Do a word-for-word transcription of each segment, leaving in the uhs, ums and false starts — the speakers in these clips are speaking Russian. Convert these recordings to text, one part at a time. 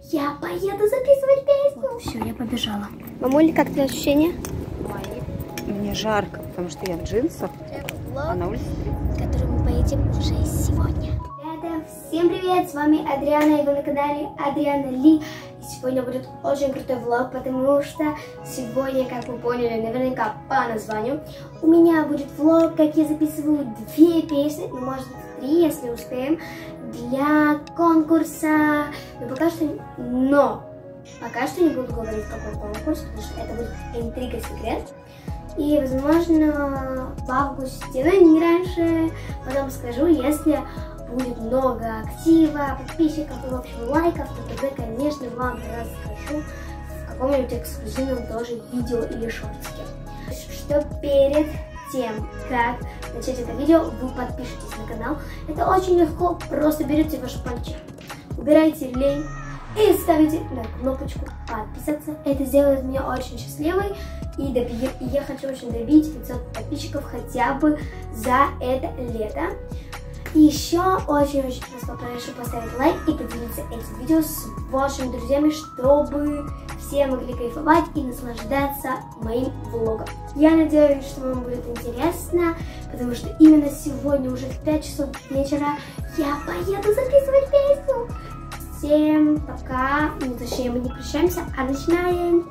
Я поеду записывать песню. Все, я побежала. Мамуль, как твои ощущения? Мои. Мне жарко, потому что я в джинсах, а на улице, который мы поедем уже сегодня. Ребята, всем привет! С вами Адриана, и вы на канале Адриана Ли. И сегодня будет очень крутой влог, потому что сегодня, как вы поняли, наверняка по названию, у меня будет влог, как я записываю две песни, ну может быть три, если успеем, для конкурса. Но пока что, но пока что не буду говорить, какой конкурс, потому что это будет интрига, секрет. И, возможно, в августе, ну не раньше, потом скажу, если будет много актива, подписчиков и, в общем, лайков, то тогда, конечно, вам расскажу в каком-нибудь эксклюзивном тоже видео или шортике. Что перед тем, как начать это видео, вы подпишитесь на канал. Это очень легко, просто берете ваш пальчик, убираете лень и ставите на кнопочку подписаться. Это сделает меня очень счастливой. И, доби... и я хочу очень добить пятьсот подписчиков хотя бы за это лето. И еще очень-очень вас попрошу поставить лайк и поделиться этим видео с вашими друзьями, чтобы все могли кайфовать и наслаждаться моим влогом. Я надеюсь, что вам будет интересно, потому что именно сегодня, уже в пять часов вечера, я поеду записывать песню. Всем пока, ну точнее мы не прощаемся, а начинаем.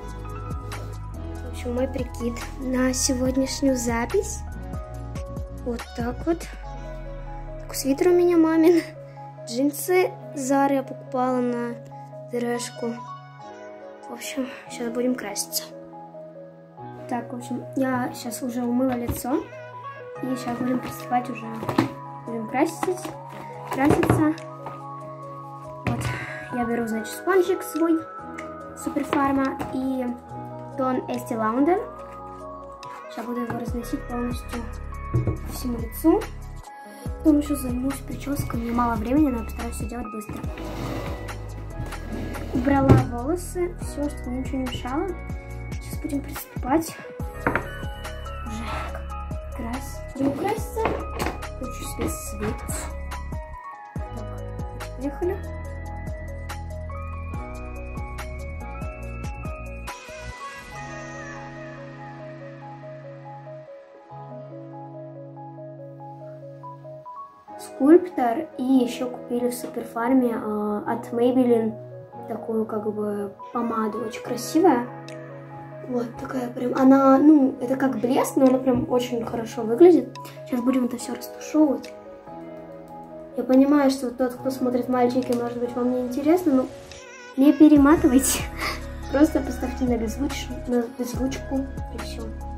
В общем, мой прикид на сегодняшнюю запись. Вот так вот. Свитер у меня мамин. Джинсы Зары я покупала на дэрэшку. В общем, сейчас будем краситься. Так, в общем, я сейчас уже умыла лицо. И сейчас будем приступать уже. Будем краситься. Краситься. Вот. Я беру, значит, спонжик свой. Суперфарма. И тон Estee Lauder. Сейчас буду его разносить полностью по всему лицу. Потом еще займусь прической, у меня мало времени, но я постараюсь все делать быстро. Убрала волосы, все, чтобы мне ничего не мешало. Сейчас будем приступать. Уже крась. Будем краситься. Хочу себе свет. Так, поехали. Скульптор, и еще купили в Суперфарме э, от Maybelline такую как бы помаду, очень красивая. Вот такая прям, она, ну, это как блеск, но она прям очень хорошо выглядит. Сейчас будем это все растушевывать. Я понимаю, что тот, кто смотрит мальчики, может быть, вам не интересно, но не перематывайте. Просто поставьте на беззвучку, на беззвучку и все.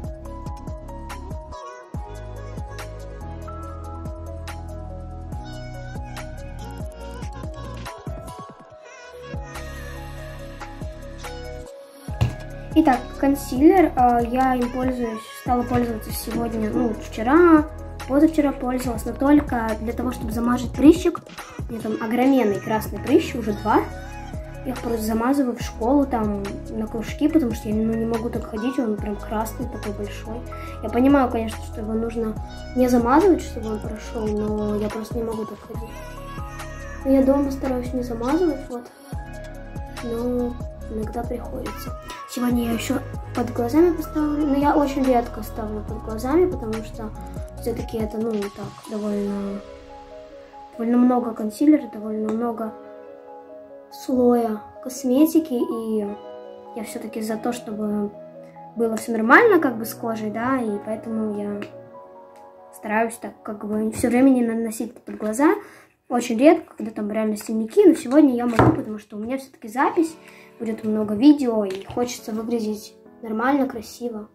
Итак, консилер, э, я им пользуюсь, стала пользоваться сегодня, ну, вчера, позавчера пользовалась, но только для того, чтобы замазать прыщик. У меня там огроменный красный прыщ, уже два. Я их просто замазываю в школу, там, на кружки, потому что я ну, не могу так ходить, он прям красный, такой большой. Я понимаю, конечно, что его нужно не замазывать, чтобы он прошел, но я просто не могу так ходить. Но я дома стараюсь не замазывать, вот, но иногда приходится. Сегодня я еще под глазами поставлю, но я очень редко ставлю под глазами, потому что все-таки это, ну, так, довольно, довольно много консилера, довольно много слоя косметики, и я все-таки за то, чтобы было все нормально, как бы, с кожей, да, и поэтому я стараюсь так, как бы, все время не наносить под глаза. Очень редко, когда там реально синяки, но сегодня я могу, потому что у меня все-таки запись, будет много видео, и хочется выглядеть нормально, красиво.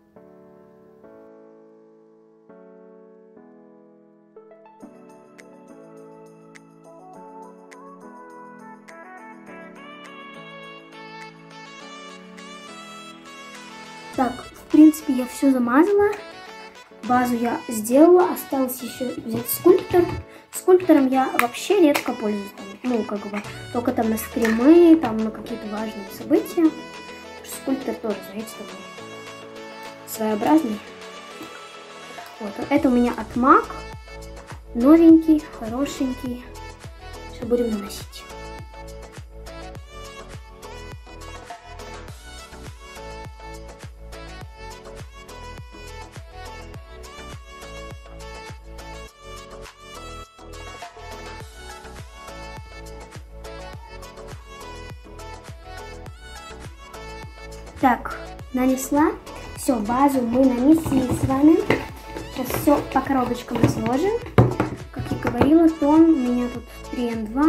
Так, в принципе, я все замазала. Базу я сделала, осталось еще взять скульптор. Скульптором я вообще редко пользуюсь, ну, как бы, только там на стримы, там на какие-то важные события. Скульптор тоже, знаете, такой своеобразный. Вот, это у меня от мак, новенький, хорошенький. Сейчас будем наносить. Так, нанесла. Все, базу мы нанесли с вами. Сейчас все по коробочкам разложим. Как я говорила, тон у меня тут три эн два.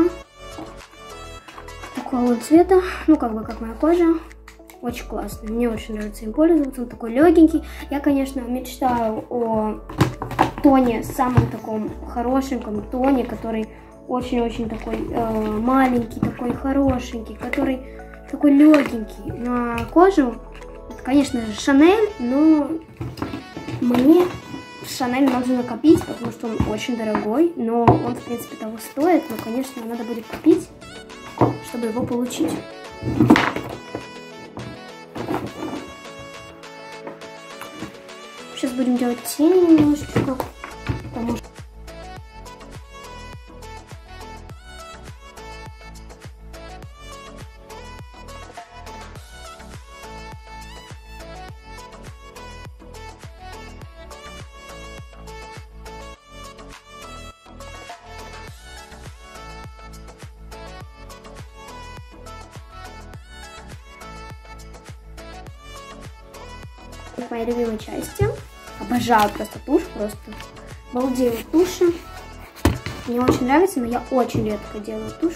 Такого вот цвета. Ну, как бы, как моя кожа. Очень классный. Мне очень нравится им пользоваться. Он такой легенький. Я, конечно, мечтаю о тоне, самом таком хорошеньком тоне, который очень-очень такой э, маленький, такой хорошенький, который такой легенький на кожу. Это, конечно же, Шанель, но мне Шанель нужно накопить, потому что он очень дорогой, но он, в принципе, того стоит. Но, конечно, надо будет купить, чтобы его получить. Сейчас будем делать тени немножечко, потому что моей любимой части. Обожаю просто тушь, просто балдею туши. Мне очень нравится, но я очень редко делаю тушь.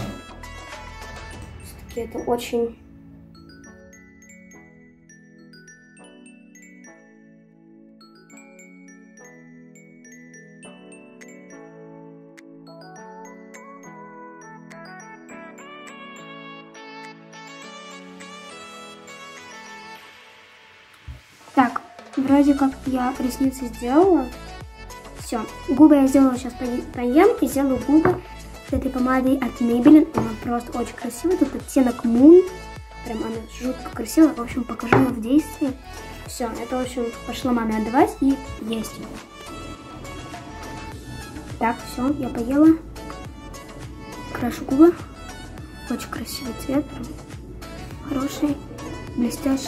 Все-таки это очень... Так, вроде как я ресницы сделала. Все, губы я сделала сейчас поем и сделаю губы с этой помадой от Maybelline. Она просто очень красивая. Тут оттенок Moon. Прям она жутко красивая. В общем, покажу ее в действии. Все, это, в общем, пошла маме отдавать и есть. Так, все, я поела. Крашу губы. Очень красивый цвет. Прям хороший, блестящий.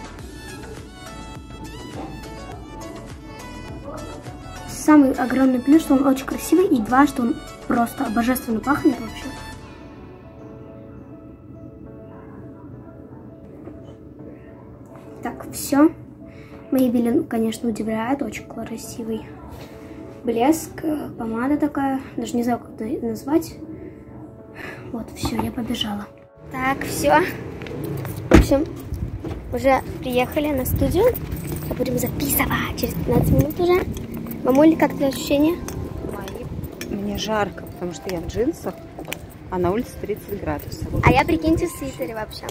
Самый огромный плюс, что он очень красивый, и два, что он просто божественно пахнет вообще. Так, все. Maybelline, конечно, удивляет, очень красивый блеск, помада такая, даже не знаю, как это назвать. Вот, все, я побежала. Так, все. В общем, уже приехали на студию. Будем записывать через пятнадцать минут уже. Мамуль, как твои ощущения? Мои... Мне жарко, потому что я в джинсах, а на улице тридцать градусов. А я, прикиньте, в свитере вообще.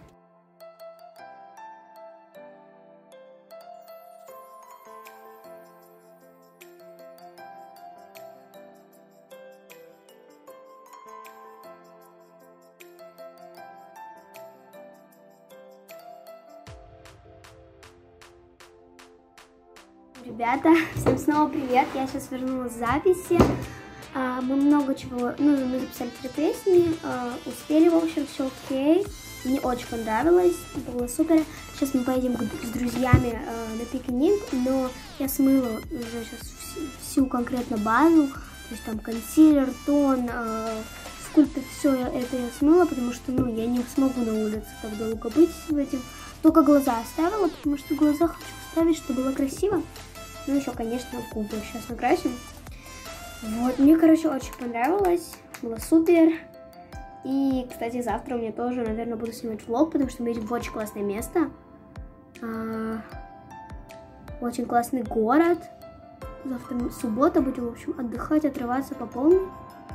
Ребята, всем снова привет! Я сейчас вернулась с записи. А, мы много чего, ну, мы записали три песни, а, успели, в общем, все окей. Мне очень понравилось, было супер. Сейчас мы поедем с друзьями а, на пикник, но я смыла уже сейчас всю конкретно базу, то есть там консилер, тон, а, скульптор, все это я смыла, потому что, ну, я не смогу на улице так долго быть в этим. Только глаза оставила, потому что глаза хочу оставить, чтобы было красиво. Ну, еще, конечно, губы сейчас накрасим. Вот, мне, короче, очень понравилось. Было супер. И, кстати, завтра у меня тоже, наверное, буду снимать влог, потому что мы едем в очень классное место. А, очень классный город. Завтра суббота, будем, в общем, отдыхать, отрываться по полной.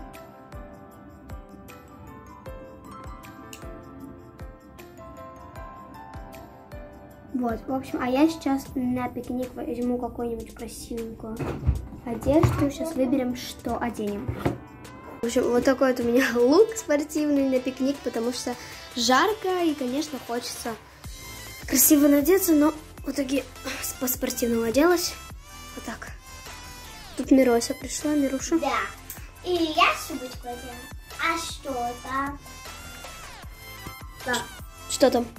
Вот, в общем, а я сейчас на пикник возьму какую-нибудь красивенькую одежду. Сейчас выберем, что оденем. В общем, вот такой вот у меня лук спортивный на пикник, потому что жарко и, конечно, хочется красиво надеться, но в итоге по-спортивному оделась. Вот так. Тут Мирося пришла, Мируша. Да. И я шубочку одела. А что там? Да. Что там?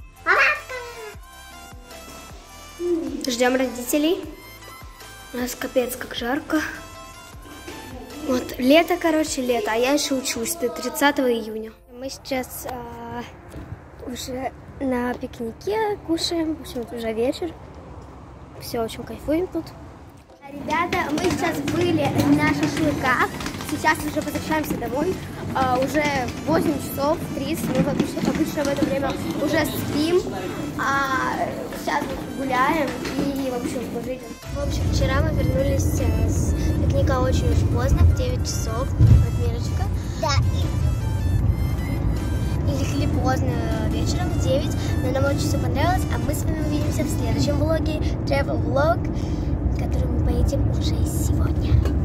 Ждем родителей. У нас капец как жарко. Вот, лето, короче, лето. А я еще учусь до тридцатого июня. Мы сейчас а, уже на пикнике, кушаем. В общем, уже вечер. Все, очень кайфуем тут. Ребята, мы сейчас были на шашлыках. Сейчас уже возвращаемся домой. А, уже восемь часов тридцать. Мы обычно, обычно в это время уже спим. А сейчас мы гуляем и, в общем, пожить. В общем, вчера мы вернулись с пикника очень-очень поздно, в девять часов. Вот Мирочка. Да. И легли поздно вечером, в девять. Но нам очень все понравилось. А мы с вами увидимся в следующем влоге. Travel Vlog, который мы поедем уже сегодня.